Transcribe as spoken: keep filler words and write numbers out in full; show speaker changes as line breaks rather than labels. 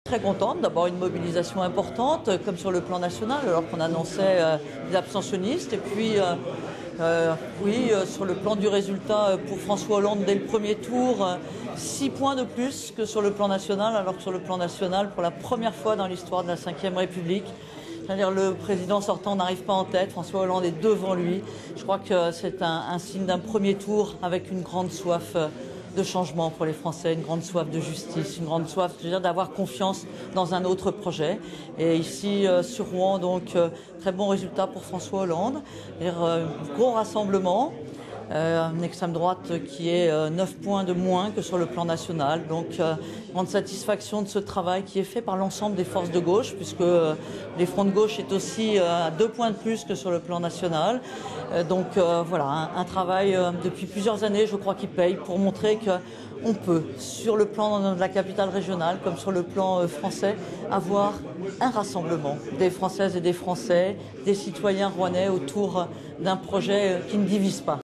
Très contente d'avoir une mobilisation importante, comme sur le plan national, alors qu'on annonçait euh, des abstentionnistes. Et puis, euh, euh, oui, euh, sur le plan du résultat euh, pour François Hollande dès le premier tour, euh, six points de plus que sur le plan national, alors que sur le plan national, pour la première fois dans l'histoire de la cinquième République, c'est-à-dire le président sortant n'arrive pas en tête, François Hollande est devant lui. Je crois que c'est un, un signe d'un premier tour avec une grande soif euh, de changement pour les Français, une grande soif de justice, une grande soif, je veux dire, d'avoir confiance dans un autre projet. Et ici, euh, sur Rouen, donc, euh, très bon résultat pour François Hollande. Euh, gros rassemblement, euh, une extrême droite qui est euh, neuf points de moins que sur le plan national. Donc, euh, grande satisfaction de ce travail qui est fait par l'ensemble des forces de gauche, puisque euh, les fronts de gauche est aussi euh, à deux points de plus que sur le plan national. Euh, donc, euh, voilà, un, un travail euh, depuis plusieurs années, je crois, qui paye pour montrer que on peut, sur le plan de la capitale régionale comme sur le plan euh, français, avoir un rassemblement des Françaises et des Français, des citoyens rouennais autour d'un projet qui ne divise pas.